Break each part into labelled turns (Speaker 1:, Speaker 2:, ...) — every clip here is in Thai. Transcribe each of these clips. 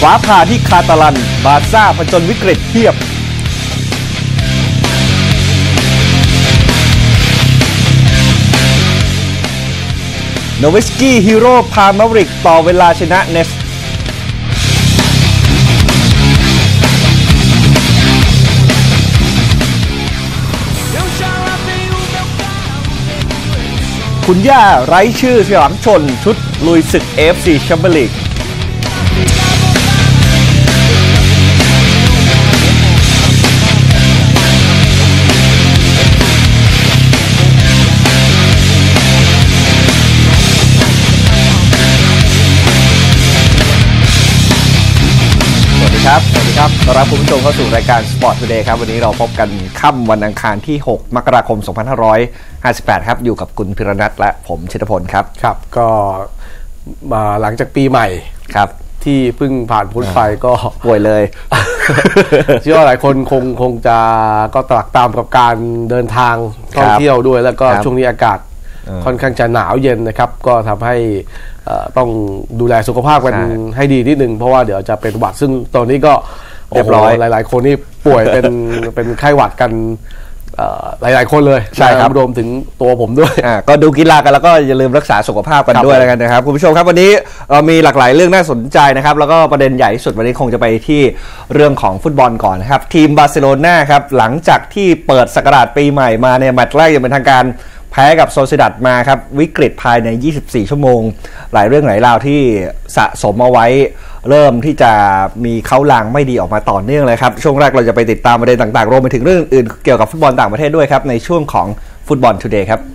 Speaker 1: ฟ้าผ่าที่คาตาลันบาร์ซ่าผจญวิกฤตเทียบโนวิสกี้ฮีโร่พามาริกต่อเวลาชนะเนสคุณย่าไร้ชื่อฉลามชนชุดลุยศึก AFC แชมเปี้ยนลีกสวัสดีครับต้อนรับคุณผู้ชมเข้าสู่รายการ Sport Today ครับวันนี้เราพบกันค่ำวันอังคารที่ 6 มกราคม 2558 ครับอยู่กับคุณพิรนัทและผมชิตพลครับ
Speaker 2: ครับก็มาหลังจากปีใหม่
Speaker 1: ครับ
Speaker 2: ที่เพิ่งผ่านพ้นไปก็
Speaker 1: ป่วยเลย
Speaker 2: เชื่อว่าหลายคนคงจะก็ตรักตามกับการเดินทางท่องเที่ยวด้วยแล้วก็ช่วงนี้อากาศค่อนข้างจะหนาวเย็นนะครับก็ทำให้ต้องดูแลสุขภาพกันให้ดีนิดนึงเพราะว่าเดี๋ยวจะเป็นหวัดซึ่งตอนนี้ก็
Speaker 1: เรียบร้อย
Speaker 2: หลายๆคนนี่ป่วยเป็นไข้หวัดกันหลายๆคนเลย
Speaker 1: ใช่ครับ
Speaker 2: รวมถึงตัวผมด้วย
Speaker 1: ก็ดูกีฬากันแล้วก็อย่าลืมรักษาสุขภาพกันด้วยแล้วกันนะครับคุณผู้ชมครับวันนี้เรามีหลากหลายเรื่องน่าสนใจนะครับแล้วก็ประเด็นใหญ่ที่สุดวันนี้คงจะไปที่เรื่องของฟุตบอลก่อนนะครับทีมบาร์เซโลนาครับหลังจากที่เปิดศักราชปีใหม่มาในแมตช์แรกอย่างเป็นทางการแพ้กับโซซิดัดมาครับวิกฤตภายใน24ชั่วโมงหลายเรื่องหลายราวที่สะสมเอาไว้เริ่มที่จะมีเค้าลางไม่ดีออกมาต่อเนื่องเลยครับช่วงแรกเราจะไปติดตามประเด็นต่างๆรวมไปถึงเรื่องอื่นเกี่ยวกับฟุตบอลต่างประเทศด้วยครับในช่วงของฟุตบอลทูเดย์ครับ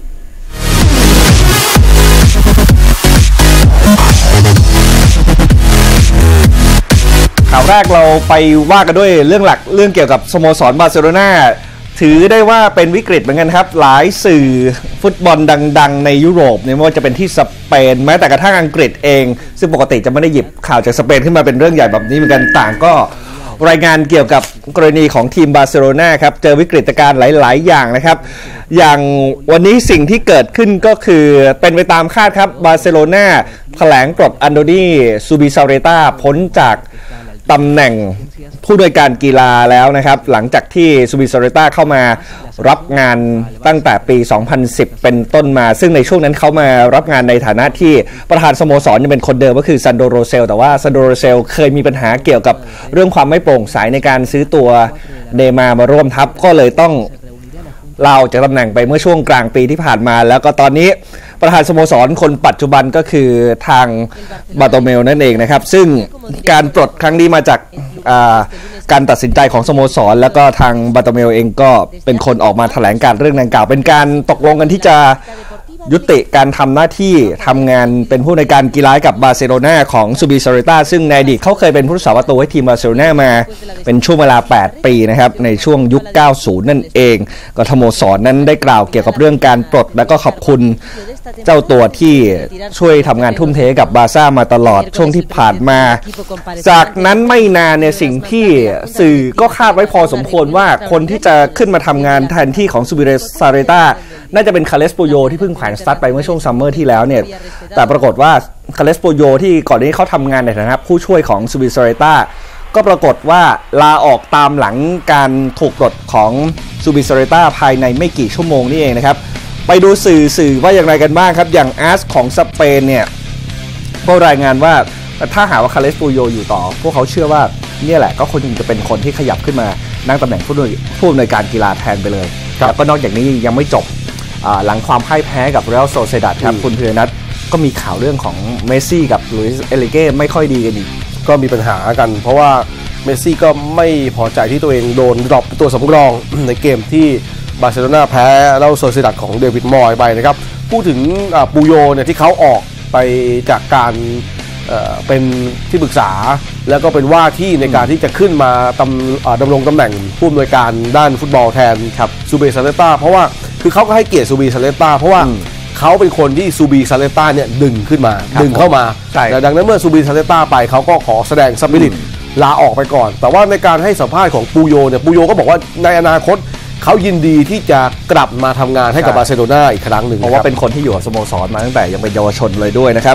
Speaker 1: ข่าวแรกเราไปว่ากันด้วยเรื่องหลักเรื่องเกี่ยวกับสโมสรบาร์เซโลนาถือได้ว่าเป็นวิกฤตเหมือนกันครับหลายสื่อฟุตบอลดังๆในยุโรปเนี่ยไม่ว่าจะเป็นที่สเปนแม้แต่กระทั่งอังกฤษเองซึ่งปกติจะไม่ได้หยิบข่าวจากสเปนขึ้นมาเป็นเรื่องใหญ่แบบนี้เหมือนกันต่างก็รายงานเกี่ยวกับกรณีของทีมบาร์เซโลนาครับเจอวิกฤตการณ์หลายๆอย่างนะครับอย่างวันนี้สิ่งที่เกิดขึ้นก็คือเป็นไปตามคาดครับบาร์เซโลนาแถลงปลดอันโดนีซูบิซาเรต้าพ้นจากตำแหน่งผู้อำนวยการกีฬาแล้วนะครับหลังจากที่ซูบิซาเรต้าเข้ามารับงานตั้งแต่ปี 2010 เป็นต้นมาซึ่งในช่วงนั้นเขามารับงานในฐานะที่ประธานสโมสรยังเป็นคนเดิมก็คือซันโดโรเซลแต่ว่าซันโดโรเซลเคยมีปัญหาเกี่ยวกับเรื่องความไม่โปร่งใสในการซื้อตัวเนย์ม่าร์มาร่วมทัพก็เลยต้องลาออกจากตำแหน่งไปเมื่อช่วงกลางปีที่ผ่านมาแล้วก็ตอนนี้ประธานสโมสรคนปัจจุบันก็คือทางบาโตเมลนั่นเองนะครับซึ่งการปลดครั้งนี้มาจากการตัดสินใจของสโมสรแล้วก็ทางบาโตเมลเองก็เป็นคนออกมาแถลงการเรื่องดังกล่าวเป็นการตกลงกันที่จะยุติการทำหน้าที่ทำงานเป็นผู้ในการกีฬากับบาร์เซโลนาของซูบิซาเรต้าซึ่งในอดีตเขาเคยเป็นผู้รักษาประตูให้ทีมบาร์เซโลนามาเป็นช่วงเวลา8ปีนะครับในช่วงยุค90นั่นเองก็สโมสรนั้นได้กล่าวเกี่ยวกับเรื่องการปลดและก็ขอบคุณเจ้าตัวที่ช่วยทำงานทุ่มเทกับบาร์ซ่ามาตลอดช่วงที่ผ่านมาจากนั้นไม่นานในสิ่งที่สื่อก็คาดไว้พอสมควรว่าคนที่จะขึ้นมาทำงานแทนที่ของซูบิซาเรต้าน่าจะเป็นคาเลสโปโยที่เพิ่งแขวนสตาร์ทไปเมื่อช่วงซัมเมอร์ที่แล้วเนี่ยแต่ปรากฏว่าคาเลสโปโยที่ก่อนนี้เขาทำงานในฐานะผู้ช่วยของซูบิซาเรต้าก็ปรากฏว่าลาออกตามหลังการถูกปลดของซูบิซาเรต้าภายในไม่กี่ชั่วโมงนี่เองนะครับไปดูสื่อว่าอย่างไรกันบ้างครับอย่างอาร์สของสเปนเนี่ยก็รายงานว่าถ้าหาว่าคาเลสโปโยอยู่ต่อพวกเขาเชื่อว่านี่แหละก็คงจะเป็นคนที่ขยับขึ้นมานั่งตำแหน่งผู้อำนวยการกีฬาแทนไปเลยแล้วก็นอกจากนี้ยังไม่จบหลังความพ่ายแพ้กับเรอัลโซเซดัดครับคุณพิรนัทก็มีข่าวเรื่องของเมสซี่กับลุยส์เอลิเก้ไม่ค่อยดีกันอีก
Speaker 2: ก็มีปัญหากันเพราะว่าเมสซี่ก็ไม่พอใจที่ตัวเองโดนดรอปตัวสำรองในเกมที่บาร์เซโลนาแพ้เรอัลโซเซดัดของเดวิดมอยไปนะครับพูดถึงปูโยเนี่ยที่เขาออกไปจากการเป็นที่ปรึกษาแล้วก็เป็นว่าที่ในการที่จะขึ้นมาดำรงตำแหน่งผู้อำนวยการด้านฟุตบอลแทนครับซูบิซาเรต้าเพราะว่าคือเขาก็ให้เกียรติซูบิซาเรต้าเพราะว่าเขาเป็นคนที่ซูบิซาเรต้าเนี่ยดึงขึ้นมาดึงเข้ามาดังนั้นเมื่อซูบิซาเรต้าไปเขาก็ขอแสดงสปิริตลาออกไปก่อนแต่ว่าในการให้สัมภาษณ์ของปูโยเนี่ยปูโยก็บอกว่าในอนาคตเขายินดีที่จะกลับมาทำงานให้กับบาร์เซโลนาอีกครั้งหนึ่ง
Speaker 1: เพราะว่าเป็นคนที่อยู่กับสโมสรมาตั้งแต่ยังเป็นเยาวชนเลยด้วยนะครับ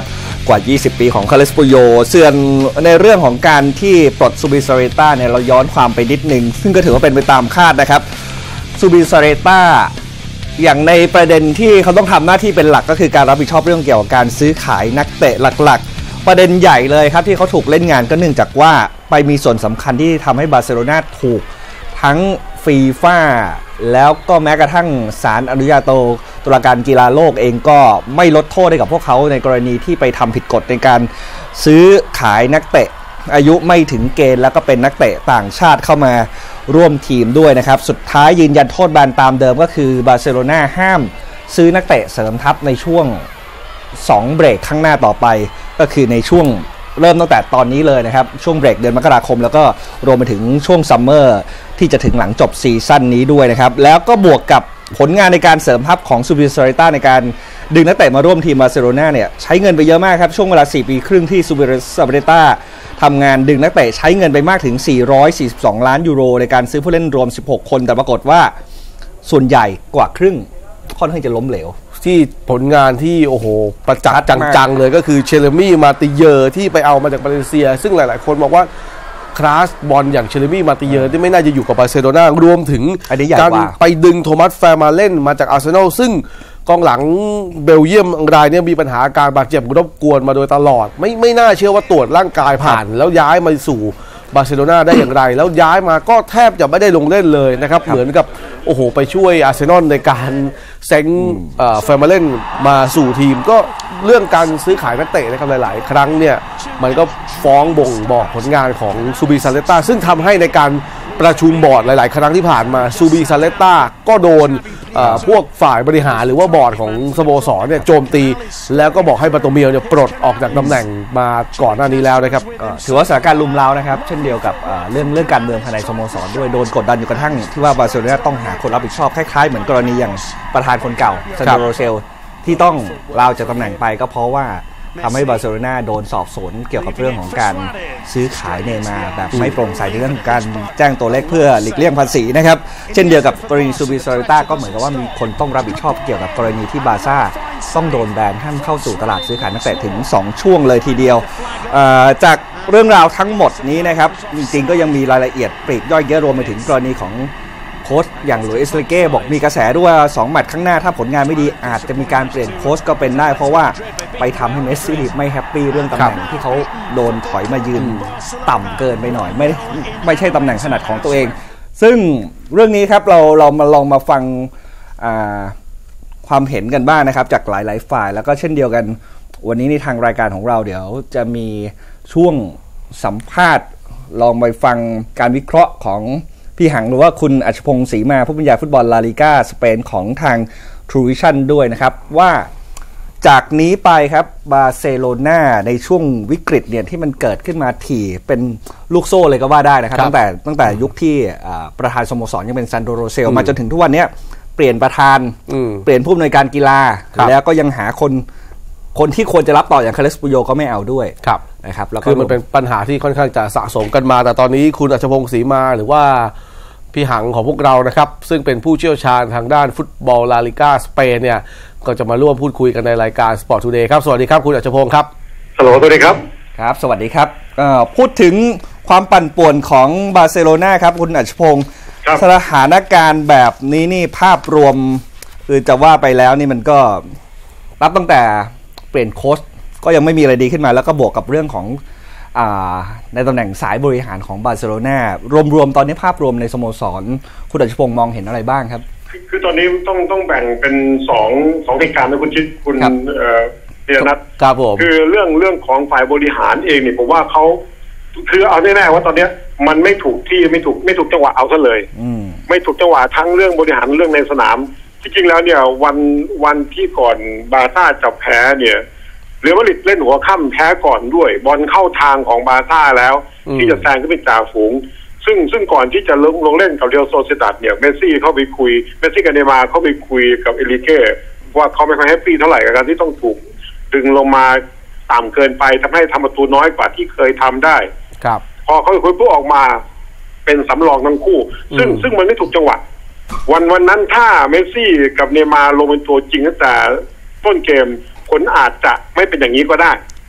Speaker 1: กว่า 20 ปีของคาร์ลสปูโยส่วนในเรื่องของการที่ปลดซูบิซาเรต้าเนี่ยเราย้อนความไปนิดนึงซึ่งก็ถือว่าเป็นไปตามคาดนะครับซูบิซาเรต้าอย่างในประเด็นที่เขาต้องทำหน้าที่เป็นหลักก็คือการรับผิดชอบเรื่องเกี่ยวกับการซื้อขายนักเตะหลักๆประเด็นใหญ่เลยครับที่เขาถูกเล่นงานก็เนื่องจากว่าไปมีส่วนสำคัญที่ทำให้บาร์เซโลนาถูกทั้งฟีฟ่าแล้วก็แม้กระทั่งศาลอนุญาโตตุลาการกีฬาโลกเองก็ไม่ลดโทษให้กับพวกเขาในกรณีที่ไปทำผิดกฎในการซื้อขายนักเตะอายุไม่ถึงเกณฑ์แล้วก็เป็นนักเตะต่างชาติเข้ามาร่วมทีมด้วยนะครับสุดท้ายยืนยันโทษแบนตามเดิมก็คือบาร์เซโลนาห้ามซื้อนักเตะเสริมทัพในช่วง2เบรกข้างหน้าต่อไปก็คือในช่วงเริ่มตั้งแต่ตอนนี้เลยนะครับช่วงเบรกเดือนมกราคมแล้วก็รวมไปถึงช่วงซัมเมอร์ที่จะถึงหลังจบซีซั่นนี้ด้วยนะครับแล้วก็บวกกับผลงานในการเสริมทัพของซูบิซาเรต้าในการดึงนักเตะมาร่วมทีมบาร์เซโลนาเนี่ยใช้เงินไปเยอะมากครับช่วงเวลา4 ปีครึ่งที่ซูบิซาเรต้าทำงานดึงนักเตะใช้เงินไปมากถึง442ล้านยูโรในการซื้อผู้เล่นรวม16คนแต่ปรากฏว่าส่วนใหญ่กว่าครึ่งค่อนข้างจะล้มเหลว
Speaker 2: ที่ผลงานที่โอ้โหประจักษ์จังๆเลยก็คือเชเลมี่มาติเยอร์ที่ไปเอามาจากบาเลนเซียซึ่งหลายๆคนบอกว่าคลาสบอลอย่างเชเลมี่มาติเยอร์ที่ไม่น่าจะอยู่กับบาร์เซโลนารวมถึงการไปดึงโทมัสแฟร์มาเล่นมาจากอาร์เซนอลซึ่งกองหลังเบลเยียมรายนี้มีปัญหาการบาดเจ็บรบกวนมาโดยตลอดไม่น่าเชื่อว่าตรวจร่างกายผ่านแล้วย้ายมาสู่บาร์เซโลนาได้อย่างไรแล้วย้ายมาก็แทบจะไม่ได้ลงเล่นเลยนะครับเหมือนกับโอ้โหไปช่วยอาร์เซนอลในการเซ็งแฟร์มาเล่นมาสู่ทีมก็เรื่องการซื้อขายนักเตะนะครับหลายๆครั้งเนี่ยมันก็ฟ้องบ่งบอกผลงานของซูบิซาเลต้าซึ่งทำให้ในการประชุมบอร์ดหลายๆครั้งที่ผ่านมาซูบิซาเลต้าก็โดนพวกฝ่ายบริหารหรือว่าบอร์ดของสโมสรเนี่ยโจมตีแล้วก็บอกให้บาโตเมียเนี่ยปลดออกจากตำแหน่งมาก่อนหน้านี้แล้วนะครับ
Speaker 1: ถือว่าสถานการณ์ลุมเร้านะครับเช่นเดียวกับเรื่องการเมืองภายในสโมสรด้วยโดนกดดันอยู่กระทั่งที่ว่าบาร์เซโลนาต้องหาคนรับผิดชอบคล้ายๆเหมือนกรณีอย่างประธานคนเก่าซันโดโรเซลที่ต้องลาจากตำแหน่งไปก็เพราะว่าทำให้บาร์เซโลนาโดนสอบสวนเกี่ยวกับเรื่องของการซื้อขายเนย์มาร์แบบไม่โปร่งใสในเรื่องของการแจ้งตัวเลขเพื่อหลีกเลี่ยงภาษีนะครับเช่นเดียวกับกรณีซูบิซาเรต้าก็เหมือนกับว่ามีคนต้องรับผิดชอบเกี่ยวกับกรณีที่บาร์ซ่าต้องโดนแบนห้ามเข้าสู่ตลาดซื้อขายนักเตะถึง2ช่วงเลยทีเดียวจากเรื่องราวทั้งหมดนี้นะครับจริงๆก็ยังมีรายละเอียดปลีกย่อยเยอะรวมไปถึงกรณีของโค้ชอย่างหลุยส์ เลเก้บอกมีกระแสด้วยว่า2แมตช์ข้างหน้าถ้าผลงานไม่ดีอาจจะมีการเปลี่ยนโค้ชก็เป็นได้เพราะว่าไปทำให้เมสซี่ไม่แฮปปี้เรื่องตำแหน่งที่เขาโดนถอยมายืนต่ำเกินไปหน่อยไม่ใช่ตำแหน่งถนัดของตัวเองซึ่งเรื่องนี้ครับเรามาลองมาฟังความเห็นกันบ้างนะครับจากหลายๆฝ่ายแล้วก็เช่นเดียวกันวันนี้ในทางรายการของเราเดี๋ยวจะมีช่วงสัมภาษณ์ลองไปฟังการวิเคราะห์ของพี่หังหรือว่าคุณอัชพงศ์ศรีมาผู้บรรยายฟุตบอลลาลิก้าสเปนของทาง True Vision ด้วยนะครับว่าจากนี้ไปครับบาร์เซโลนาในช่วงวิกฤตเนี่ยที่มันเกิดขึ้นมาถี่เป็นลูกโซ่เลยก็ว่าได้นะครับตั้งแต่ยุคที่ประธานสโมสรยังเป็นซันโดโรเซลมาจนถึงทุกวันนี้เปลี่ยนประธานเปลี่ยนผู้อำนวยการกีฬาแล้วก็ยังหาคนที่ควรจะรับต่ออย่างคาร์ลสปูโยก็ไม่เอาด้วยนะครับแล้วคือมันเป็นปัญหาที่ค่อนข้างจะสะสมกันมาแต่ตอนนี้คุณอัชพงศ์ศรีมาหรือว่าพี่หังของพวกเรานะครับซึ่งเป็นผู้เชี่ยวชาญทางด้านฟุตบอลลาลิก้าสเปนเนี่ยก็จะมาร่วมพูดคุยกันในรายการ Sport Today ครับสวัสดีครับคุณอัชพงศ์ครับ
Speaker 3: สวัสดีครับ
Speaker 1: ครับสวัสดีครับพูดถึงความปั่นป่วนของบาร์เซโลนาครับคุณอัชพงศ์สถานการณ์แบบนี้นี่ภาพรวมคือจะว่าไปแล้วนี่มันก็รับตั้งแต่เปลี่ยนโค้ชก็ยังไม่มีอะไรดีขึ้นมาแล้วก็บวกกับเรื่องของในตำแหน่งสายบริหารของบาร์เซโลนารวมๆตอนนี้ภาพรวมในสโมสรคุณอัชพงศ์มองเห็นอะไรบ้างครับ
Speaker 3: คือตอนนี้ต้องแบ่งเป็นสองเหตุการณ์นะคุณชิดคุณเดียนัท
Speaker 1: ครับผม
Speaker 3: คือเรื่องของฝ่ายบริหารเองเนี่ยผมว่าเขาคือเอาแน่ๆว่าตอนนี้มันไม่ถูกที่ไม่ถูกจังหวะเอาซะเลยไม่ถูกจังหวะทั้งเรื่องบริหารเรื่องในสนามที่จริงแล้วเนี่ยวันที่ก่อนบาร์ซ่าจะแพ้เนี่ยเรอัลมาดริดเล่นหัวค่ำแพ้ก่อนด้วยบอลเข้าทางของบาร์ซ่าแล้วที่จะแซงขึ้นเป็นจ่าฝูงซึ่งก่อนที่จะลงเล่นกับเรอัลโซเซดัดเนี่ยเมสซี่เข้าไปคุยเมสซี่กับเนย์มาร์เข้าไปคุยกับเอลิเก้ว่าเขาไม่ค่อยแฮปปี้เท่าไหร่กับการที่ต้องถูกดึงลงมาต่ำเกินไปทำให้ทำประตูน้อยกว่าที่เคยทำได้
Speaker 2: ครับ
Speaker 3: พอเขาคุยปุ๊บออกมาเป็นสำรองทั้งคู่ซึ่งมันไม่ถูกจังหวะวันนั้นถ้าเมสซี่กับเนย์มาร์ลงเป็นตัวจริงตั้งแต่ต้นเกมผลอาจจะไม่เป็นอย่างนี้ก็ได้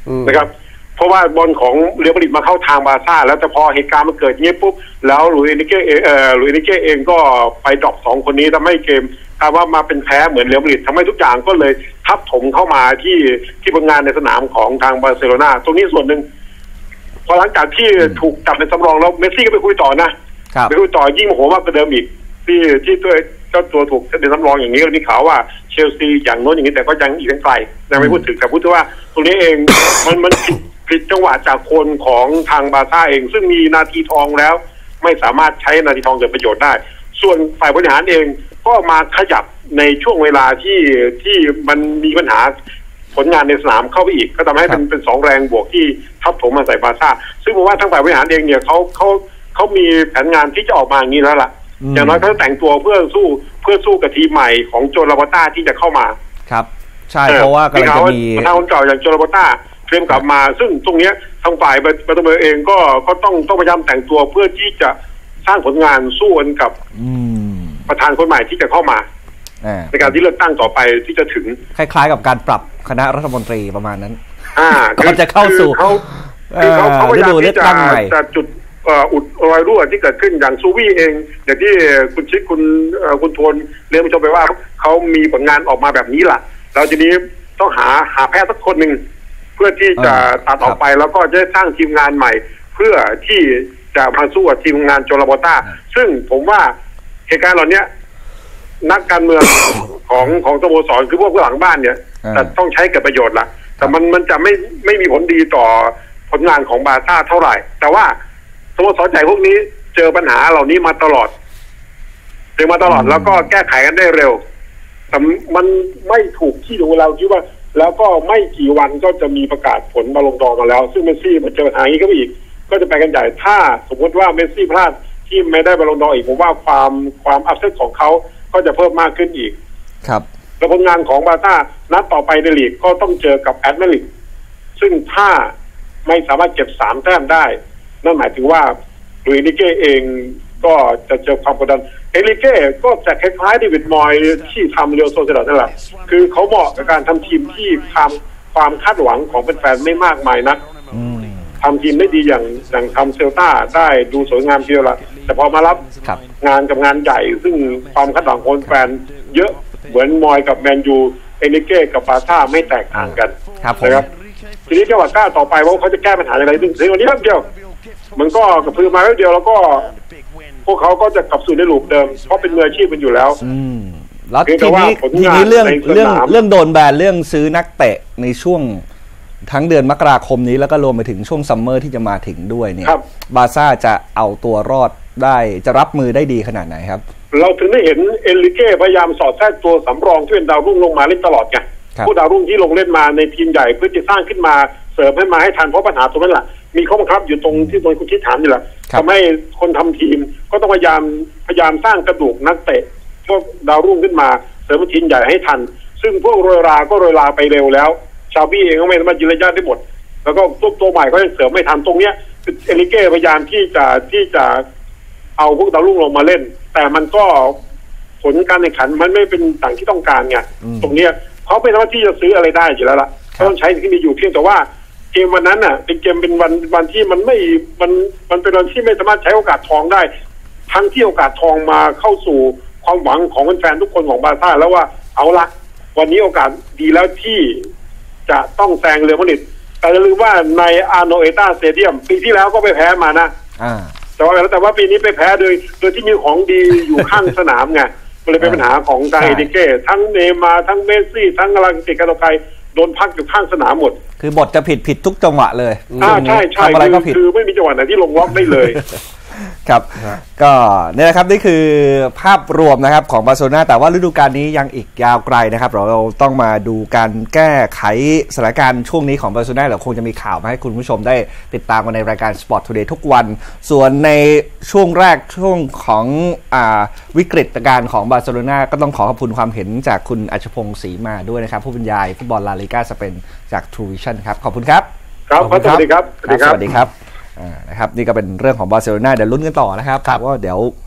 Speaker 3: นะครับเพราะว่าบอลของเรอัลมาดริดมาเข้าทางบาร์ซ่าแล้วแต่พอเหตุการณ์มันเกิดอย่างนี้ปุ๊บแล้วหลุยส์ เอนิเก้เองก็ไปดรอป2คนนี้ทำให้เกมว่ามาเป็นแพ้เหมือนเรอัลมาดริดทำให้ทุกอย่างก็เลยทับถมเข้ามาที่ผลงานในสนามของทางบาร์เซโลนาตรงนี้ส่วนหนึ่งพอหลังจากที่ถูกจับเป็นสำรองแล้วเมสซี่ก็ไปคุยต่อนะไปคุยต่อยิ่งโมโหมากกว่าเดิมอีกที่เจ้าตัวถูกเป็นสำรองอย่างนี้ก็มีข่าวว่าเชลซีอย่างโน้นอย่างนี้แต่ก็ยังอีกไกลยังไม่พูดถึงแต่พูดถึงว่าตรงนี้เองมันผิดจังหวะจากคนของทางบาร์ซ่าเองซึ่งมีนาทีทองแล้วไม่สามารถใช้นาทีทองเกิดประโยชน์ได้ส่วนฝ่ายบริหารเองก็มาขยับในช่วงเวลาที่มันมีปัญหาผลงานในสนามเข้าไปอีกก็ทำให้เป็น2แรงบวกที่ทับถมมาใส่บาร์ซ่าซึ่งผมว่าทางฝ่ายบริหารเองเนี่ยเขามีแผนงานที่จะออกมาอย่างนี้แล้วล่ะอย่างน้อยเขาแต่งตัวเพื่อสู้กับทีมใหม่ของโจลาบาต้าที่จะเข้ามา
Speaker 1: ครับใช่เพราะว่ากำลังจะมี
Speaker 3: ทางคนเก่าอย่างโจลาบาต้าเตรียมกลับมาซึ่งตรงนี้ทางฝ่ายบาร์เตอร์เองก็ต้องพยายามแต่งตัวเพื่อที่จะสร้างผลงานสู้กันกับประธานคนใหม่ที่จะเข้ามาในการที่เลือกตั้งต่อไปที่จะถึง
Speaker 1: คล้ายๆกับการปรับคณะรัฐมนตรีประมาณนั้นก่อนจะเข้าสู่
Speaker 3: เขาพยายามที่จะจุดอุดรอยรั่วที่เกิดขึ้นอย่างซูวี่เองอย่างที่คุณชิดคุณโทนเรียนผู้ชมไปว่าเขามีผลงานออกมาแบบนี้ล่ะเราทีนี้ต้องหาแพทย์สักคนหนึ่งเพื่อที่จะตัดออกไปแล้วก็จะสร้างทีมงานใหม่เพื่อที่จะมาสู้กับทีมงานโจลาบาต้าซึ่งผมว่าเหตุการณ์เหล่านี้นักการเมืองของสโมสรคือพวกหลังบ้านเนี่ยแต่ต้องใช้เกิดประโยชน์ละแต่มันจะไม่มีผลดีต่อผลงานของบาร์ซ่าเท่าไหร่แต่ว่าสโมสรใหญ่พวกนี้เจอปัญหาเหล่านี้มาตลอดแล้วก็แก้ไขกันได้เร็วแต่มันไม่ถูกที่ของเราคิดว่าแล้วก็ไม่กี่วันก็จะมีประกาศผลมาลงดอมาแล้วซึ่งเมสซี่มาเจอปัญหานี้ก็อีกก็จะไปกันใหญ่ถ้าสมมติว่าเมสซี่พลาดที่ไม่ได้บอลลงดออีกผมว่าความอัพเซตของเขาก็จะเพิ่มมากขึ้นอีก
Speaker 1: ครับ
Speaker 3: และผลงานของบาร์ซ่านัดต่อไปในลีกก็ต้องเจอกับแอตเลติกซึ่งถ้าไม่สามารถเก็บ3แต้มได้นั่นหมายถึงว่าลุยส์ เอนิเก้เองก็จะเจอความกดดันเอนิเก้ก็จะคล้ายๆเดวิดมอยส์ที่ทำเรียวโซเซดานั่นแหละคือเขาเหมาะกับการทำทีมที่ทำความคาดหวังของแฟนๆไม่มากมายนักทำทีมได้ดีอย่างทำเซลต้าได้ดูสวยงามเชียวละแต่พอมารับงานกับงานใหญ่ซึ่งความคาดหวังของแฟนเยอะเหมือนมอยกับแมนยูเอนิเก้กับบาร์ซ่าไม่แตกต่างกันนะครับทีนี้จังหวะก้าต่อไปว่าเขาจะแก้ปัญหาอะไรซึ่งในวันนี้แป๊บเดียวมันก็กระพือมาแป๊บเดียวแล้วก็พวกเขาก็จะกลับสู่ในลูปเดิมเพราะเป็นมืออาชีพมันอยู่แล้ว
Speaker 1: แล้วทีนี้เรื่องโดนแบนเรื่องซื้อนักเตะในช่วงทั้งเดือนมกราคมนี้แล้วก็รวมไปถึงช่วงซัมเมอร์ที่จะมาถึงด้วยเนี่ยบาร์ซ่าจะเอาตัวรอดได้จะรับมือได้ดีขนาดไหนครับ
Speaker 3: เราถึงได้เห็นเอนริเก้พยายามสอดแทรกตัวสำรองที่เป็นดาวรุ่งลงมาเล่นตลอดไงผู้ดาวรุ่งที่ลงเล่นมาในทีมใหญ่เพื่อจะสร้างขึ้นมาเสริมให้มาให้ทันเพราะปัญหาตรงนั้นแหละมีข้อบังคับอยู่ตรงที่คุณคิดถามนี่แหละทำให้คนทำทีมก็ต้องพยายามสร้างกระดูกนักเตะพวกดาวรุ่งขึ้นมาเสริมทีมใหญ่ให้ทันซึ่งพวกโรยราไปเร็วแล้วชาบี้เองก็ไม่สามารถยืนระยะได้หมดแล้วก็ตัวใหม่ก็ยังเสริมไม่ทันตรงเนี้ยเอริเก้พยายามที่จะเอาพวกดาวรุ่งลงมาเล่นแต่มันก็ผลการแข่งขันมันไม่เป็นต่างที่ต้องการไงตรงเนี้ยเขาไม่สามารถที่จะซื้ออะไรได้อยู่แล้วล่ะต้องใช้ที่มีอยู่เพียงแต่ว่าเกมวันนั้นน่ะเป็นเกมเป็นวันที่มันเป็นวันที่ไม่สามารถใช้โอกาสทองได้ทั้งที่โอกาสทองมาเข้าสู่ความหวังของแฟนๆทุกคนของบาร์ซ่าแล้วว่าเอาละวันนี้โอกาสดีแล้วที่จะต้องแซงเรอัลมาดริดแต่อย่าลืมว่าในอาโนเอต้าสเตเดียมปีที่แล้วก็ไปแพ้มานะแต่ว่าปีนี้ไปแพ้โดยที่มีของดีอยู่ข้างสนามไงก็เลยเป็นปัญหาของทางเอนิเก้ทั้งเนย์มาร์ทั้งเมสซี่ทั้งกำลังติดกันออกไปโดนพักอยู่ข้างสนามหมด
Speaker 1: คือบทจะผิดทุกจังหวะเลย
Speaker 3: ใช่ทำอะไรก็ผิดคือไม่มีจังหวะไหนที่ลงล็อกได้เลย
Speaker 1: ครับก็นี่นะครับนี่คือภาพรวมนะครับของบาร์เซโลนาแต่ว่าฤดูกาลนี้ยังอีกยาวไกลนะครับเราต้องมาดูการแก้ไขสถานการณ์ช่วงนี้ของบาร์เซโลนาเราคงจะมีข่าวมาให้คุณผู้ชมได้ติดตามกันในรายการ Sport Today ทุกวันส่วนในช่วงแรกช่วงของวิกฤตการณ์ของบาร์เซโลนาก็ต้องขอบคุณความเห็นจากคุณอัชพงศ์ศรีมาด้วยนะครับผู้บรรยายฟุตบอลลาลิก้าสเปนจาก True Vision ครับขอบคุณครับ
Speaker 3: ครับสวัสดีครับ
Speaker 1: สวัสดีครับนะครับนี่ก็เป็นเรื่องของบาร์เซโลนาเดี๋ยวลุ้นกันต่อนะครับว่าเดี๋ยว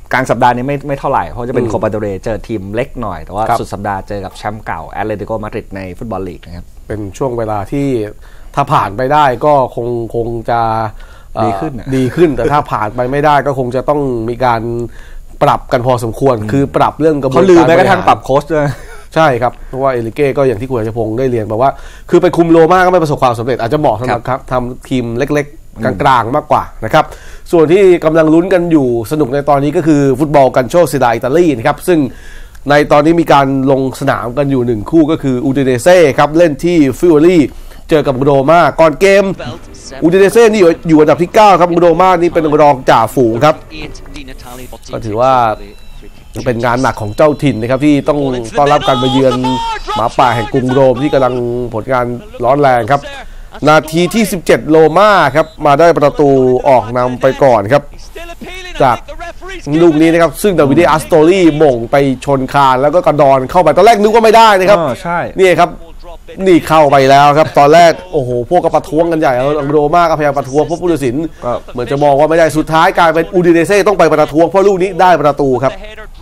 Speaker 1: กลางสัปดาห์นี้ไม่เท่าไหร่เพราะจะเป็นโคปาเดเรเจอทีมเล็กหน่อยแต่ว่าสุดสัปดาห์เจอกับแชมป์เก่าแอตเลติโกมาดริดในฟุตบอลลีกนะครับ
Speaker 2: เป็นช่วงเวลาที่ถ้าผ่านไปได้ก็คงจะดีขึ้นแต่ถ้าผ่านไปไม่ได้ก็คงจะต้องมีการปรับกันพอสมควรคือปรับเรื่องกระบวนการ
Speaker 1: เขาลืมแม้กระทั่งปรับโค้ชด้วย
Speaker 2: ใช่ครับเพราะว่าเอลิเก้ก็อย่างที่คุณอาชพงศ์ได้เรียนบอกว่าคือไปคุมโรม่าก็ไม่ประสบความสำเร็จอาจจะเหมาะสำหรับทำทีมเล็กๆกลางๆมากกว่านะครับส่วนที่กำลังลุ้นกันอยู่สนุกในตอนนี้ก็คือฟุตบอลกันโชเซดาอิตาลีนะครับซึ่งในตอนนี้มีการลงสนามกันอยู่1คู่ก็คืออูดิเนเซ่ครับเล่นที่ฟิโอรี่เจอกับโรม่าก่อนเกมอูดิเนเซ่นี่อยู่อันดับที่9ครับโรม่านี่เป็นรองจ่าฝูงครับก็ถือว่าเป็นงานหนักของเจ้าถิ่นนะครับที่ต้องต้อนรับการมาเยือนหมาป่าแห่งกรุงโรมที่กำลังผลงานร้อนแรงครับนาทีที่17โรม่าครับมาได้ประตูออกนำไปก่อนครับจากลูกนี้นะครับซึ่งดาวิดอัสโตรีหม่งไปชนคานแล้วก็กระดอนเข้าไปตอนแรกนึกว่าไม่ได้นะครับ
Speaker 1: ใช่
Speaker 2: นี่ครับนี่เข้าไปแล้วครับตอนแรกโอ้โหพวกก็ประท้วงกันใหญ่โรม่าก็พยายามประท้วงพวกผู้ตัดสินเหมือนจะมองว่าไม่ได้สุดท้ายกลายเป็นอูดิเนเซ่ต้องไปประท้วงเพราะลูกนี้ได้ประตูครับ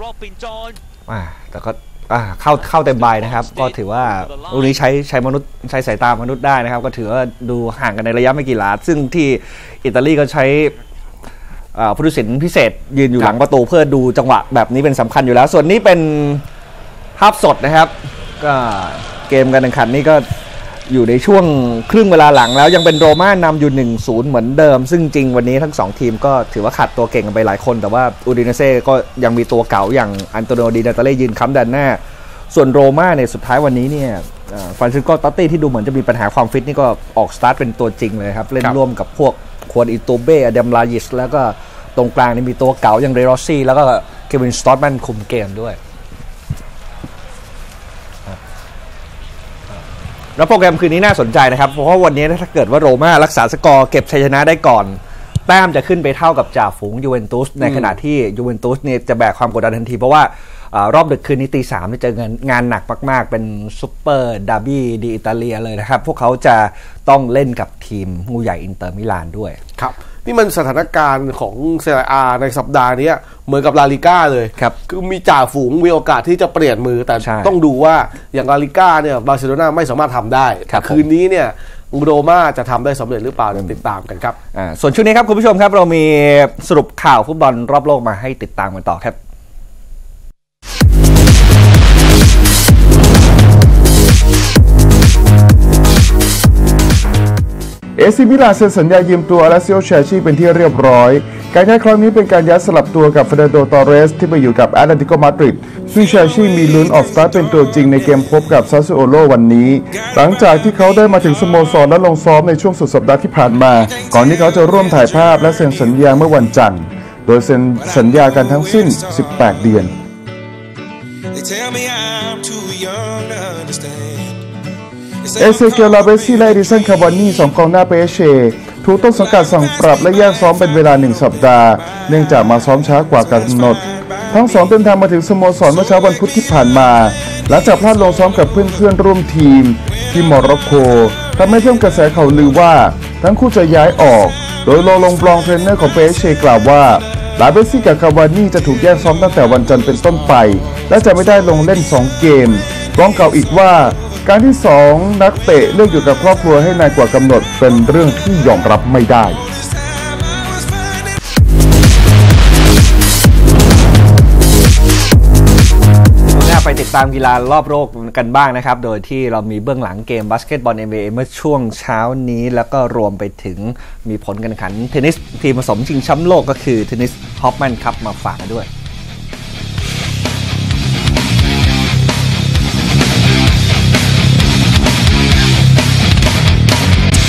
Speaker 1: แต่ก็เข้าเต็มใบนะครับก็ถือว่าลูกนี้ใช้มนุษย์ใช้สายตามนุษย์ได้นะครับก็ถือว่าดูห่างกันในระยะไม่กี่หลาซึ่งที่อิตาลีก็ใช้ผู้ตัดสินพิเศษยืนอยู่หลังประตูเพื่อดูจังหวะแบบนี้เป็นสำคัญอยู่แล้วส่วนนี้เป็นภาพสดนะครับก็เกมการแข่งขันนี่ก็อยู่ในช่วงครึ่งเวลาหลังแล้วยังเป็นโรม่านำอยู่ 1-0 เหมือนเดิมซึ่งจริงวันนี้ทั้ง2ทีมก็ถือว่าขาดตัวเก่งกันไปหลายคนแต่ว่าอูดิเนเซ่ก็ยังมีตัวเก่าอย่างอันโตนิโอ ดินาตาเล่ยืนค้ำด้านหน้าส่วนโรม่าเนี่ยสุดท้ายวันนี้เนี่ยฟรานซิสโก ตอตตี้ที่ดูเหมือนจะมีปัญหาความฟิตนี่ก็ออกสตาร์ทเป็นตัวจริงเลยครับเล่นร่วมกับพวกควอนอิโตเบ้อเดมลายิสแล้วก็ตรงกลางนี่มีตัวเก่าอย่างเรโรซี่แล้วก็เควินสตอตแมนคุมเกมด้วยแล้วโปรแกรมคืนนี้น่าสนใจนะครับเพราะว่าวันนี้ถ้าเกิดว่าโรม่ารักษาสกอร์เก็บชัยชนะได้ก่อนแต้มจะขึ้นไปเท่ากับจ่าฝูงยูเวนตุสในขณะที่ยูเวนตุสเนี่ยจะแบกความกดดันทันทีเพราะว่ารอบดึกคืนนี้ตี 3จะเจองานหนักมากๆเป็นซุปเปอร์ดาร์บี้ดีอิตาเลียเลยนะครับพวกเขาจะต้องเล่นกับทีมงูใหญ่อินเตอร์มิลานด้วย
Speaker 2: ครับนี่มันสถานการณ์ของเซเรีย A ในสัปดาห์นี้เหมือนกับลาลิก้าเลยคือมีจ่าฝูงมีโอกาสที่จะเปลี่ยนมือแต่ต้องดูว่าอย่างลาลิก้าเนี่ยบาร์เซโลนาไม่สามารถทำได้คืนนี้เนี่ยโรม่าจะทำได้สำเร็จหรือเปล่าเดี๋ยวติดตามกันครับ
Speaker 1: ส่วนช่วงนี้ครับคุณผู้ชมครับเรามีสรุปข่าวฟุตบอลรอบโลกมาให้ติดตามกันต่อครับ
Speaker 4: เอซิมิลานเซ็นสัญญายืมตัวอาราซิโอ ชาชีเป็นที่เรียบร้อยการย้ายครั้งนี้เป็นการย้ายสลับตัวกับเฟเดโด ตอเรสที่ไปอยู่กับแอตเลติโก มาดริดซึ่งชาชีมีลุ้นออกสตาร์ทเป็นตัวจริงในเกมพบกับซาซูโอโลวันนี้หลังจากที่เขาได้มาถึงสโมสรและลงซ้อมในช่วงสุดสัปดาห์ที่ผ่านมาก่อนที่เขาจะร่วมถ่ายภาพและเซ็นสัญญาเมื่อวันจันทร์โดยเซ็นสัญญากันทั้งสิ้น18 เดือนเอเซเกียล ลาเบซี่และเอดิสัน คาวานี่2กองหน้าเปเชถูกต้นสังกัดสั่งปรับและแยกซ้อมเป็นเวลา1 สัปดาห์เนื่องจากมาซ้อมช้ากว่ากำหนดทั้ง2เดินทางมาถึงสโมสรเมื่อเช้าวันพุธที่ผ่านมาหลังจากพลาดลงซ้อมกับเพื่อนร่วมทีมที่โมร็อกโกทำให้เพิ่มกระแสข่าวลือว่าทั้งคู่จะย้ายออกโดยโลลงบลองเทรนเนอร์ของเปเชกล่าวว่าลาเบซี่กับคาวานี่จะถูกแยกซ้อมตั้งแต่วันจันทร์เป็นต้นไปและจะไม่ได้ลงเล่น2 เกมร้องกล่าวอีกว่าการที่2นักเตะเลือกอยู่กับครอบครัวให้นานกว่ากำหนดเป็นเรื่องที่ยอมรับไม่ได้
Speaker 1: ไปติดตามกีฬารอบโลกกันบ้างนะครับโดยที่เรามีเบื้องหลังเกมบาสเกตบอล NBA เมื่อช่วงเช้านี้แล้วก็รวมไปถึงมีผลการแข่งขันเทนนิสทีมผสมชิงแชมป์โลกก็คือเทนนิสฮอปแมนคัพมาฝากกันด้วย